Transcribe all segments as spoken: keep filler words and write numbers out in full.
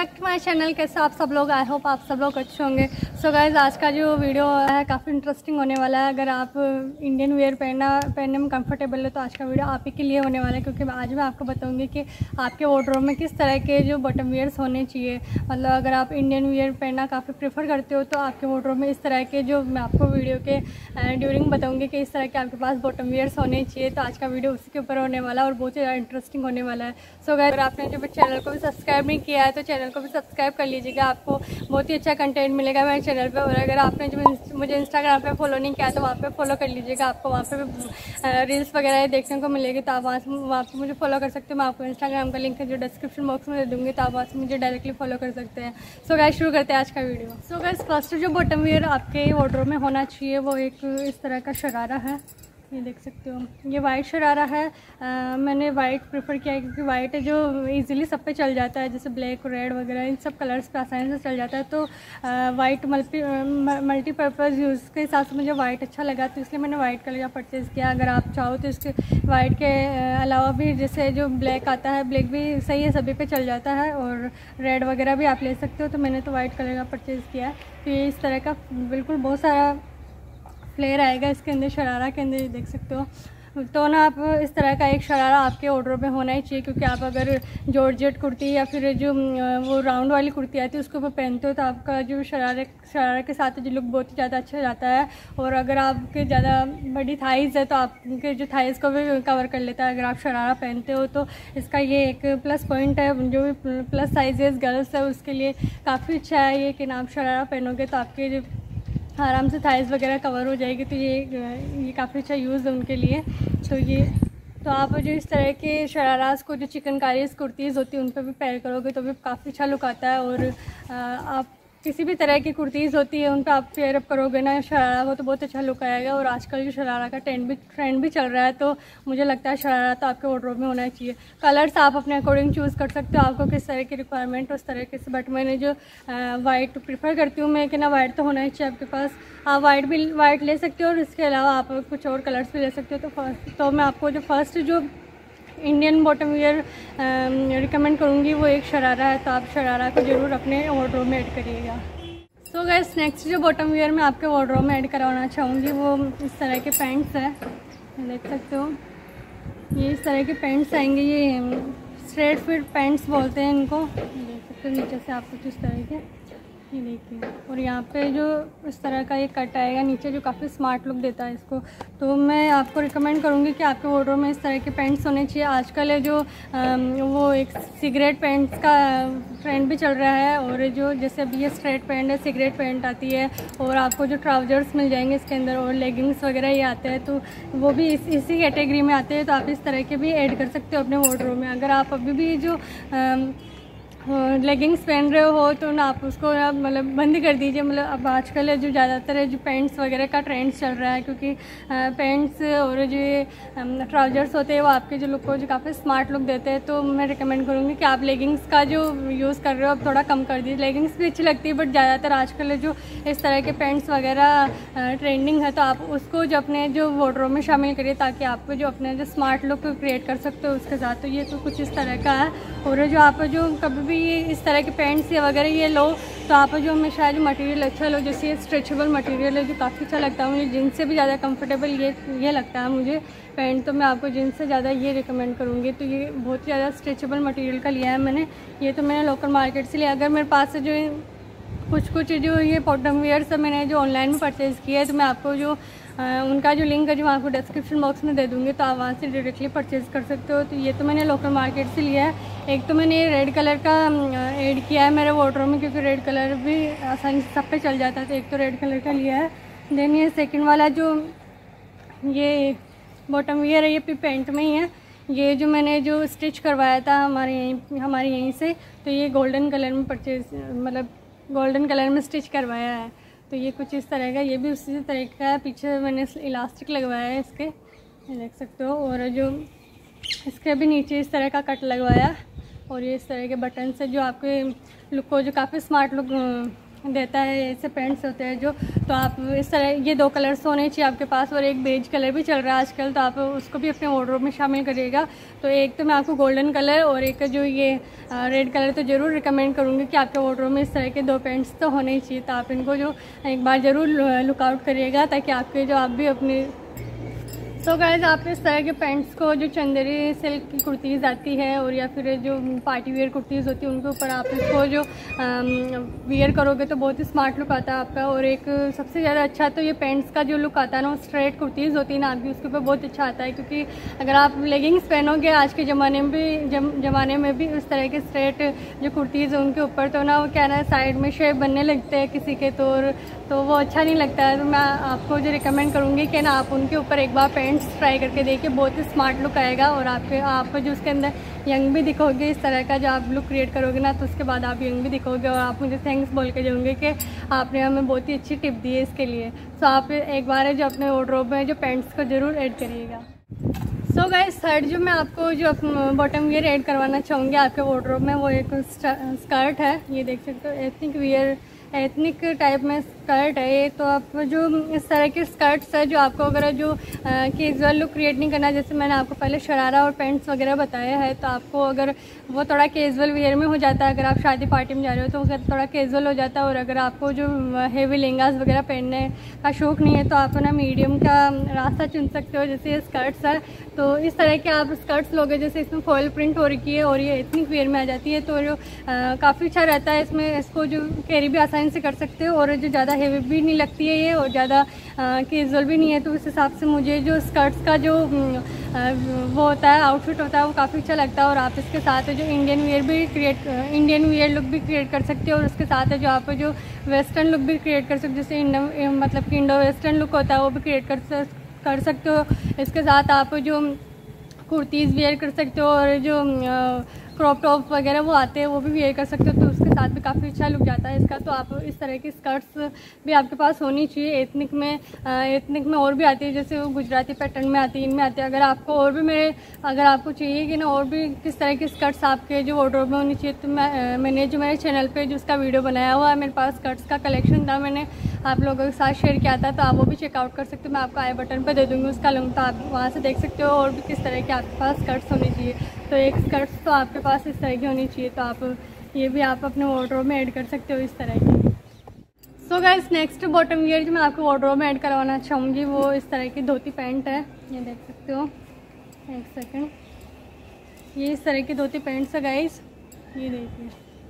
Back to my channel. कैसे आप सब लोग, आई होप आप सब लोग अच्छे होंगे। सो गाइज, आज का जो वीडियो है काफ़ी इंटरेस्टिंग होने वाला है। अगर आप इंडियन वेयर पहनना पहनने में कंफर्टेबल है तो आज का वीडियो आप ही के लिए होने वाला है, क्योंकि आज मैं आपको बताऊंगी कि आपके वार्डरोब में किस तरह के जो बॉटम वेयर्स होने चाहिए। मतलब अगर आप इंडियन वेयर पहनना काफ़ी प्रेफर करते हो तो आपके वार्डरोब में इस तरह के जो मैं आपको वीडियो के ड्यूरिंग बताऊँगी कि इस तरह के आपके पास बॉटम वेयर्स होने चाहिए। तो आज का वीडियो उसी के ऊपर होने वाला है और बहुत ही ज़्यादा इंटरेस्टिंग होने वाला है। सो गाइस, अगर आपने जो चैनल को भी सब्सक्राइब नहीं किया है तो चैनल को भी सब्सक्राइब कर लीजिएगा, आपको बहुत ही अच्छा कंटेंट मिलेगा मेरे चैनल पे। और अगर आपने जो मुझे इंस्टाग्राम पे फॉलो नहीं किया तो वहाँ पे फॉलो कर लीजिएगा, आपको वहाँ पे भी रील्स वगैरह देखने को मिलेगी। तो आप वहाँ से वहाँ पर मुझे फॉलो कर सकते हो। मैं आपको इंस्टाग्राम का लिंक है जो डिस्क्रिप्शन बॉक्स में दे दूँगी, तो आप वहाँ से मुझे डायरेक्टली फॉलो कर सकते हैं। सो गाइस, शुरू करते हैं आज का वीडियो। सो गाइस, फर्स्ट जो बॉटम वेयर आपके वार्डरोब में होना चाहिए वो एक इस तरह का शरारा है। ये देख सकते हो, ये वाइट शरारा है। आ, मैंने वाइट प्रेफर किया है क्योंकि वाइट है जो इजीली सब पे चल जाता है, जैसे ब्लैक रेड वगैरह इन सब कलर्स पे आसानी से चल जाता है। तो वाइट मल्टी मल्टीपर्पज़ यूज़ के हिसाब से मुझे वाइट अच्छा लगा, तो इसलिए मैंने वाइट कलर का परचेज़ किया। अगर आप चाहो तो इसके वाइट के अलावा भी जैसे जो ब्लैक आता है, ब्लैक भी सही है, सभी पे चल जाता है, और रेड वगैरह भी आप ले सकते हो। तो मैंने तो वाइट कलर का परचेज़ किया है। तो ये इस तरह का बिल्कुल बहुत सारा फ्लेयर आएगा इसके अंदर, शरारा के अंदर, ये देख सकते हो। तो ना आप इस तरह का एक शरारा आपके ऑर्डर में होना ही चाहिए, क्योंकि आप अगर जॉर्जेट कुर्ती या फिर जो वो राउंड वाली कुर्ती आती है उसके ऊपर पहनते हो तो आपका जो शरारे शरारा के साथ जो लुक बहुत ही ज़्यादा अच्छा जाता है। और अगर आपके ज़्यादा बड़ी थाइज़ है तो आपके जो थाइज़ को भी कवर कर लेता है अगर आप शरारा पहनते हो। तो इसका ये एक प्लस पॉइंट है। जो भी प्लस साइजेस गर्ल्स है उसके लिए काफ़ी अच्छा है ये कि आप शरारा पहनोगे तो आपके जो आराम से थाइज़ वगैरह कवर हो जाएगी। तो ये ये काफ़ी अच्छा यूज़ है उनके लिए। तो ये तो आप जो इस तरह के शरारास को जो चिकनकारीज कुर्तीज़ होती है उन पर भी पेयर करोगे तो भी काफ़ी अच्छा लुक आता है। और आप किसी भी तरह की कुर्तीज़ होती है उन पर आप पेयर अप करोगे ना शरारा को तो बहुत अच्छा लुक आएगा। और आजकल जो शरारा का ट्रेंड भी ट्रेंड भी चल रहा है, तो मुझे लगता है शरारा तो आपके वार्डरोब में होना चाहिए। कलर्स आप अपने अकॉर्डिंग चूज़ कर सकते हो, आपको किस तरह की रिक्वायरमेंट उस तरह से। बट मैंने जो वाइट प्रीफर करती हूँ मैं कि ना वाइट तो होना ही चाहिए आपके पास। आप वाइट भी वाइट ले सकते हो और इसके अलावा आप कुछ और कलर्स भी ले सकते हो। तो फर्स्ट तो मैं आपको जो फर्स्ट जो इंडियन बॉटम वेयर रिकमेंड करूँगी वो एक शरारा है, तो आप शरारा को ज़रूर अपने वार्डरोब में ऐड करिएगा। सो गाइस, नेक्स्ट जो बॉटम वेयर मैं आपके वार्डरोब में ऐड करवाना चाहूँगी वो इस तरह के पैंट्स है। देख सकते हो, ये इस तरह के पैंट्स आएंगे, ये स्ट्रेट फिट पैंट्स बोलते हैं इनको। देख सकते हो नीचे से आप कुछ इस तरह के, ये देखिए। और यहाँ पे जो इस तरह का ये कट आएगा नीचे जो काफ़ी स्मार्ट लुक देता है इसको। तो मैं आपको रिकमेंड करूँगी कि आपके वार्डरोब में इस तरह के पैंट्स होने चाहिए। आजकल है जो वो एक सिगरेट पैंट्स का ट्रेंड भी चल रहा है, और जो जैसे अभी ये स्ट्रेट पैंट है, सिगरेट पैंट आती है, और आपको जो ट्राउजर्स मिल जाएंगे इसके अंदर, और लेगिंग्स वगैरह ये आते हैं, तो वो भी इस, इसी कैटेगरी में आते हैं। तो आप इस तरह के भी ऐड कर सकते हो अपने वार्डरोब में। अगर आप अभी भी जो लेगिंग्स पहन रहे हो तो ना आप उसको मतलब बंद कर दीजिए। मतलब अब आजकल है जो ज़्यादातर है जो पैंट्स वगैरह का ट्रेंड चल रहा है, क्योंकि पैंट्स और जो ये ट्राउजर्स होते हैं वो आपके जो लुक को जो काफ़ी स्मार्ट लुक देते हैं। तो मैं रिकमेंड करूँगी कि आप लेगिंग्स का जो यूज़ कर रहे हो अब थोड़ा कम कर दीजिए। लेगिंग्स भी अच्छी लगती है बट ज़्यादातर आजकल है जो इस तरह के पैंट्स वगैरह ट्रेंडिंग है, तो आप उसको जो अपने जो वार्डरोब में शामिल करिए ताकि आप जो अपने जो स्मार्ट लुक क्रिएट कर सकते हो उसके साथ। तो ये तो कुछ इस तरह का है। और जो आप जो कभी भी ये इस तरह के पैंट्स या वगैरह ये लो तो आप जो हमेशा जो मटेरियल अच्छा लो, जैसे ये स्ट्रेचेबल मटेरियल है जो काफ़ी अच्छा लगता है मुझे, जीन्स से भी ज़्यादा कंफर्टेबल ये ये लगता है मुझे पैंट। तो मैं आपको जीन्स से ज़्यादा ये रिकमेंड करूँगी। तो ये बहुत ही ज़्यादा स्ट्रेचेबल मटेरियल का लिया है मैंने। ये तो मैंने लोकल मार्केट से लिया। अगर मेरे पास से जो कुछ कुछ जो ये बॉटम वेयर्स मैंने जो ऑनलाइन में परचेज़ किया है तो मैं आपको जो आ, उनका जो लिंक है जो मैं आपको डिस्क्रिप्शन बॉक्स में दे दूँगी, तो आप वहाँ से डायरेक्टली परचेज़ कर सकते हो। तो ये तो मैंने लोकल मार्केट से लिया है। एक तो मैंने रेड कलर का ऐड किया है मेरे वार्डरोब में, क्योंकि रेड कलर भी आसानी से सब पे चल जाता है, तो एक तो रेड कलर का लिया है। देन ये सेकंड वाला जो ये बॉटम वेयर है ये भी पेंट में ही है। ये जो मैंने जो स्टिच करवाया था हमारे यहीं हमारे यहीं से, तो ये गोल्डन कलर में परचेज मतलब गोल्डन कलर में स्टिच करवाया है। तो ये कुछ इस तरह का, ये भी उसी तरह का है। पीछे मैंने इलास्टिक लगवाया है इसके, ये देख सकते हो। और जो इसके भी नीचे इस तरह का कट लगवाया, और ये इस तरह के बटन से जो आपके लुक को जो काफ़ी स्मार्ट लुक देता है, ऐसे पैंट्स होते हैं जो, तो आप इस तरह ये दो कलर्स होने चाहिए आपके पास, और एक बेज कलर भी चल रहा है आजकल, तो आप उसको भी अपने वार्डरोब में शामिल करिएगा। तो एक तो मैं आपको गोल्डन कलर और एक जो ये रेड कलर तो ज़रूर रिकमेंड करूँगी कि आपके वार्डरोब में इस तरह के दो पैंट्स तो होने ही चाहिए। तो आप इनको जो एक बार ज़रूर लुकआउट करिएगा, ताकि आपके जो आप भी अपनी तो गाइस आप इस तरह के पैंट्स को, जो चंदेरी सिल्क की कुर्तीज़ आती है और या फिर जो पार्टी वेयर कुर्तीज़ होती है, उनके ऊपर आप इसको जो वियर करोगे तो बहुत ही स्मार्ट लुक आता है आपका। और एक सबसे ज़्यादा अच्छा तो ये पैंट्स का जो लुक आता है ना, वो स्ट्रेट कुर्तीज़ होती है ना आपकी, उसके ऊपर बहुत अच्छा आता है। क्योंकि अगर आप लेगिंग्स पहनोगे आज के ज़माने में भी जम, ज़माने में भी उस तरह के स्ट्रेट जो कुर्तीज़ है उनके ऊपर, तो ना वो क्या ना साइड में शेप बनने लगते हैं किसी के, तो तो वो अच्छा नहीं लगता है। तो मैं आपको जो रिकमेंड करूँगी कि ना आप उनके ऊपर एक बार पैंट्स ट्राई करके देखिए, बहुत ही स्मार्ट लुक आएगा। और आपके आप जो उसके अंदर यंग भी दिखोगे, इस तरह का जो आप लुक क्रिएट करोगे ना, तो उसके बाद आप यंग भी दिखोगे और आप मुझे थैंक्स बोल के जाओगे कि आपने हमें बहुत ही अच्छी टिप दी है इसके लिए। सो आप एक बार है जो अपने वार्डरोब में जो पैंट्स को ज़रूर ऐड करिएगा। सो गाइस थर्ड जो मैं आपको जो बॉटम वियर ऐड करवाना चाहूँगी आपके वार्डरोब में, वो एक स्कर्ट है। ये देख सकते हो, एथनिक वियर एथनिक टाइप में स्कर्ट है ये। तो आप जो इस तरह के स्कर्ट्स है जो आपको अगर जो कैजुअल लुक क्रिएट नहीं करना, जैसे मैंने आपको पहले शरारा और पैंट्स वगैरह बताया है, तो आपको अगर वो थोड़ा कैजुअल वियर में हो जाता है, अगर आप शादी पार्टी में जा रहे हो तो अगर थोड़ा कैजुअल हो जाता है। और अगर आपको जो हेवी लहंगास वगैरह पहनने का शौक़ नहीं है, तो आप ना मीडियम का रास्ता चुन सकते हो। जैसे ये स्कर्ट्स है, तो इस तरह के आप स्कर्ट्स लोगे, जैसे इसमें फॉयल प्रिंट हो रखी है और ये एथनिक वियर में आ जाती है, तो जो काफ़ी अच्छा रहता है। इसमें इसको जो कैरी भी आसानी से कर सकते हो और जो ज़्यादा हेवी भी नहीं लगती है ये, और ज़्यादा कैजुअल भी नहीं है। तो उस हिसाब से मुझे जो स्कर्ट्स का जो आ, वो होता है, आउटफिट होता है, वो काफ़ी अच्छा लगता है। और आप इसके साथ जो इंडियन वियर भी क्रिएट इंडियन वियर लुक भी क्रिएट कर सकते हो, और उसके साथ जो आप जो वेस्टर्न लुक भी क्रिएट कर सकते हो, जैसे इंडो मतलब कि इंडो वेस्टर्न लुक होता है वो भी क्रिएट कर कर सकते हो। इसके साथ आप जो कुर्तीज़ वेयर कर सकते हो, और जो क्रॉप टॉप वगैरह वो आते हैं वो भी वेयर कर सकते हो, तो उसके साथ भी काफ़ी अच्छा लुक जाता है इसका। तो आप इस तरह की स्कर्ट्स भी आपके पास होनी चाहिए। एथनिक में एथनिक में और भी आती है, जैसे वो गुजराती पैटर्न में आती है, इनमें आती है। अगर आपको और भी मेरे अगर आपको चाहिए कि ना और भी किस तरह की स्कर्ट्स आपके जो वार्डरोब में होनी चाहिए, तो मैं मैंने जो मेरे चैनल पर जो उसका वीडियो बनाया हुआ है, मेरे पास स्कर्ट्स का कलेक्शन था, मैंने आप लोगों के साथ शेयर किया था, तो आप वो भी चेकआउट कर सकते हो। मैं आपको आई बटन पर दे दूँगी उसका लिंक, तो आप वहाँ से देख सकते हो और भी किस तरह के आपके पास स्कर्ट्स होनी चाहिए। तो एक स्कर्ट्स तो आपके पास इस तरह की होनी चाहिए, तो आप ये भी आप अपने वार्डरोब में ऐड कर सकते हो इस तरह की। So guys next bottom wear जो मैं आपको वार्डरोब में ऐड करवाना चाहूँगी, वो इस तरह की धोती पैंट है। ये देख सकते हो, एक सेकंड, ये इस तरह की धोती पैंट्स है गाइस, ये देखिए।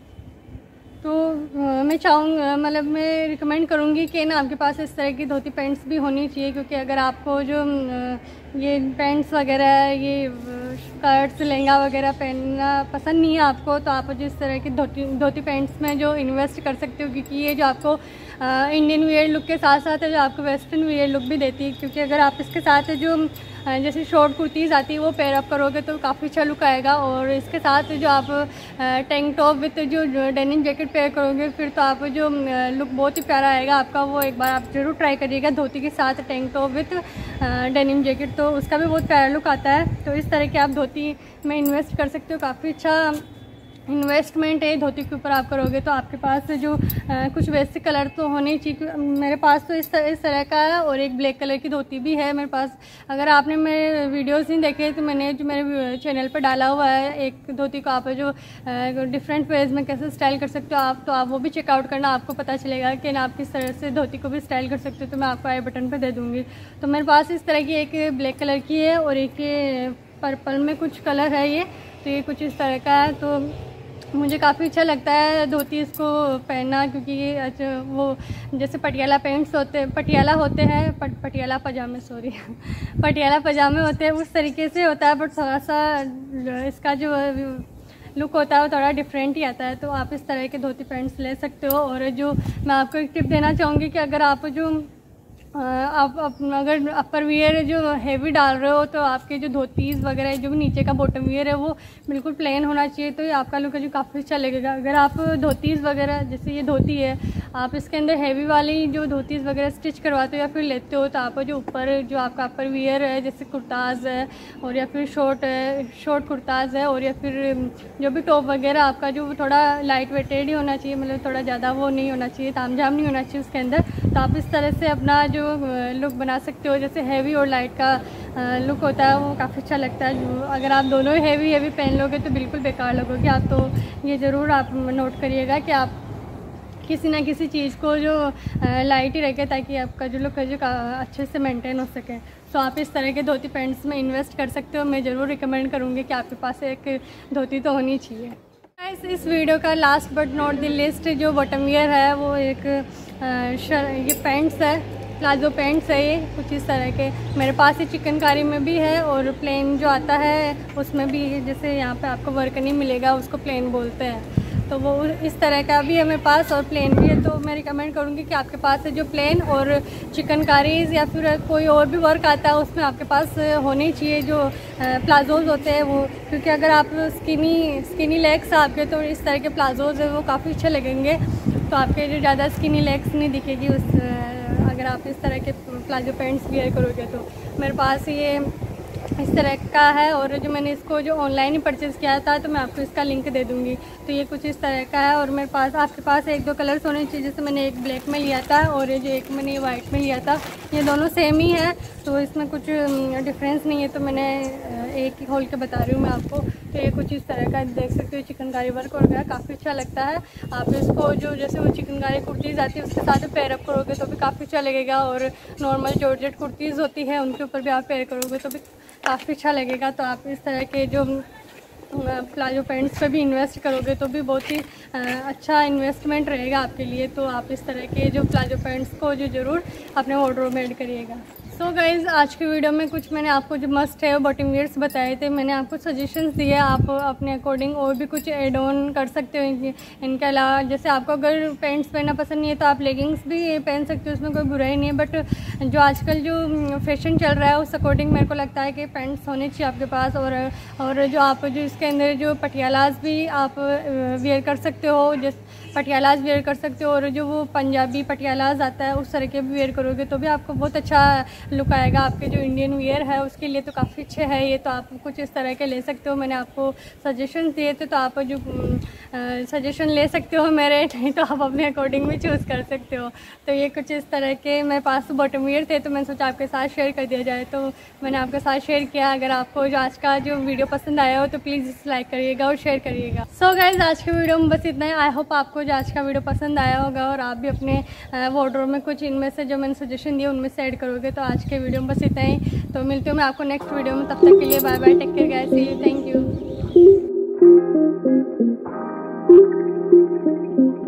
तो आ, मैं चाहूँगा मतलब मैं रिकमेंड करूँगी कि ना आपके पास इस तरह की धोती पैंट्स भी होनी चाहिए, क्योंकि अगर आपको जो आ, ये पैंट्स वगैरह, ये स्कर्ट्स लहंगा वगैरह पहनना पसंद नहीं है आपको, तो आप जो इस तरह की धोती धोती पैंट्स में जो इन्वेस्ट कर सकते हो, क्योंकि ये जो आपको इंडियन वियर लुक के साथ साथ है जो आपको वेस्टर्न वियर लुक भी देती है। क्योंकि अगर आप इसके साथ जो जैसे शॉर्ट कुर्तीज़ आती है वो पेयर अप करोगे तो काफ़ी अच्छा लुक आएगा। और इसके साथ जो आप टैंक टॉप विथ जो डेनिम जैकेट पेयर करोगे, फिर तो आप जो लुक बहुत ही प्यारा आएगा आपका। वो एक बार आप ज़रूर ट्राई करिएगा, धोती के साथ tank top with denim jacket, तो उसका भी बहुत प्यारा लुक आता है। तो इस तरह के आप धोती में इन्वेस्ट कर सकते हो, काफ़ी अच्छा इन्वेस्टमेंट है धोती के ऊपर आप करोगे। तो आपके पास जो आ, कुछ वैसे कलर तो होने ही चाहिए। मेरे पास तो इस तरह इस तरह का है और एक ब्लैक कलर की धोती भी है मेरे पास। अगर आपने मेरे वीडियोस नहीं देखे तो मैंने जो मेरे चैनल पर डाला हुआ है एक धोती को आप जो डिफरेंट वेज में कैसे स्टाइल कर सकते हो आप, तो आप वो भी चेकआउट करना, आपको पता चलेगा कि ना आप किस तरह से धोती को भी स्टाइल कर सकते हो। तो मैं आपको आई बटन पर दे दूँगी। तो मेरे पास इस तरह की एक ब्लैक कलर की है और एक पर्पल में कुछ कलर है ये, तो ये कुछ इस तरह का है। तो मुझे काफ़ी अच्छा लगता है धोती इसको पहनना, क्योंकि ये अच्छा वो जैसे पटियाला पैंट्स होते पटियाला होते हैं पट, पटियाला पजामे सॉरी पटियाला पजामे होते हैं उस तरीके से होता है, बट थोड़ा सा इसका जो लुक होता है वो थोड़ा डिफरेंट ही आता है। तो आप इस तरह के धोती पैंट्स ले सकते हो। और जो मैं आपको एक टिप देना चाहूँगी कि अगर आप जो आप अपना अगर अपर वियर जो हेवी डाल रहे हो तो आपके जो धोतीज़ वगैरह जो भी नीचे का बॉटम वियर है वो बिल्कुल प्लेन होना चाहिए, तो ये आपका लुक है जो काफ़ी अच्छा लगेगा। अगर आप धोतीज़ वगैरह जैसे ये धोती है, आप इसके अंदर हेवी वाली जो धोतीज़ वगैरह स्टिच करवाते हो या फिर लेते हो, तो आप जो ऊपर जो आपका अपर वियर है जैसे कुर्ताज़ है और या फिर शॉर्ट है शॉर्ट कुर्ताज़ है और या फिर जो भी टॉप वगैरह आपका जो थोड़ा लाइट वेटेड ही होना चाहिए, मतलब थोड़ा ज़्यादा वो नहीं होना चाहिए, तामझाम नहीं होना चाहिए उसके अंदर, तो आप इस तरह से अपना जो लुक बना सकते हो। जैसे हैवी और लाइट का लुक होता है वो काफ़ी अच्छा लगता है। जो अगर आप दोनों हैवी हैवी पहन लोगे तो बिल्कुल बेकार लगोगे आप, तो ये ज़रूर आप नोट करिएगा कि आप किसी ना किसी चीज़ को जो लाइट ही रखे ताकि आपका जो लुक है जो अच्छे से मेंटेन हो सके। तो आप इस तरह के धोती पैंट्स में इन्वेस्ट कर सकते हो। मैं ज़रूर रिकमेंड करूँगी कि आपके पास एक धोती तो होनी चाहिए। इस इस वीडियो का last but not the least जो बॉटम वियर है वो एक ये पैंट्स है, प्लाजो पैंट्स है, ये कुछ इस तरह के मेरे पास ही चिकनकारी में भी है और प्लेन जो आता है उसमें भी, जैसे यहाँ पे आपको वर्क नहीं मिलेगा उसको प्लेन बोलते हैं, तो वो इस तरह का भी है मेरे पास और प्लेन भी है। तो मैं रिकमेंड करूँगी कि आपके पास है जो प्लेन और चिकनकारीज या फिर कोई और भी वर्क आता है उसमें आपके पास होने चाहिए जो प्लाजोज़ होते हैं वो, क्योंकि अगर आप स्किनी स्किनी लेग्स आपके तो इस तरह के प्लाजोज़ है वो काफ़ी अच्छे लगेंगे, तो आपके जो ज़्यादा स्किनी लेग्स नहीं दिखेगी उस अगर आप इस तरह के प्लाजो पैंट्स वेयर करोगे। तो मेरे पास ये इस तरह का है और जो मैंने इसको जो ऑनलाइन ही परचेज़ किया था तो मैं आपको इसका लिंक दे दूँगी। तो ये कुछ इस तरह का है और मेरे पास आपके पास एक दो कलर्स होने चाहिए, जैसे मैंने एक ब्लैक में लिया था और ये जो एक मैंने वाइट में लिया था, ये दोनों सेम ही है तो इसमें कुछ डिफरेंस नहीं है, तो मैंने एक ही खोल के बता रही हूँ मैं आपको। तो ये कुछ इस तरह का देख सकते हो, चिकनकारी वर्क वगैरह काफ़ी अच्छा लगता है। आप इसको जो जैसे वो चिकनकारी कुर्तीज़ आती है उसके साथ पेयरअप करोगे तो भी काफ़ी अच्छा लगेगा, और नॉर्मल जॉर्जेट कुर्तीज़ होती है उनके ऊपर भी आप पेयर करोगे तो भी काफ़ी अच्छा लगेगा। तो आप इस तरह के जो प्लाजो पैंट्स पे भी इन्वेस्ट करोगे तो भी बहुत ही अच्छा इन्वेस्टमेंट रहेगा आपके लिए। तो आप इस तरह के जो प्लाजो पैंट्स को जो ज़रूर अपने वार्डरोब में ऐड करिएगा। सो so गाइज़, आज की वीडियो में कुछ मैंने आपको जो मस्ट है वो बॉटम वियर्स बताए थे, मैंने आपको सजेशंस दिए, आप अपने अकॉर्डिंग और भी कुछ एड ऑन कर सकते हो इनके इनके अलावा। जैसे आपको अगर पैंट्स पहनना पसंद नहीं है तो आप लेगिंग्स भी पहन सकते हो, उसमें कोई बुराई नहीं है, बट जो आजकल जो फैशन चल रहा है उस अकॉर्डिंग मेरे को लगता है कि पैंट्स होने चाहिए आपके पास। और और जो आप जो इसके अंदर जो पटियालाज भी आप वेयर कर सकते हो, जिस पटियालाज वेयर कर सकते हो, और जो वो पंजाबी पटियालाज आता है उस तरह के भी वेयर करोगे तो भी आपको बहुत अच्छा लुक आएगा। आपके जो इंडियन वियर है उसके लिए तो काफ़ी अच्छे है ये, तो आप कुछ इस तरह के ले सकते हो। मैंने आपको सजेशन दिए थे तो आप जो सजेशन ले सकते हो मेरे, नहीं तो आप अपने अकॉर्डिंग भी चूज़ कर सकते हो। तो ये कुछ इस तरह के मेरे पास बॉटम वियर थे तो मैंने सोचा आपके साथ शेयर कर दिया जाए, तो मैंने आपके साथ शेयर किया। अगर आपको जो आज का जो वीडियो पसंद आया हो तो प्लीज़ इसे लाइक करिएगा और शेयर करिएगा। सो so गाइज, आज के वीडियो में बस इतना ही। आई होप आपको जो आज का वीडियो पसंद आया होगा और आप भी अपने वार्डरोब में कुछ इनमें से जो मैंने सजेशन दिए उनमें से ऐड करोगे। तो आज के वीडियो में बस इतना ही, तो मिलती हूँ मैं आपको नेक्स्ट वीडियो में, तब तक के लिए bye bye, take care guys, see you, thank you.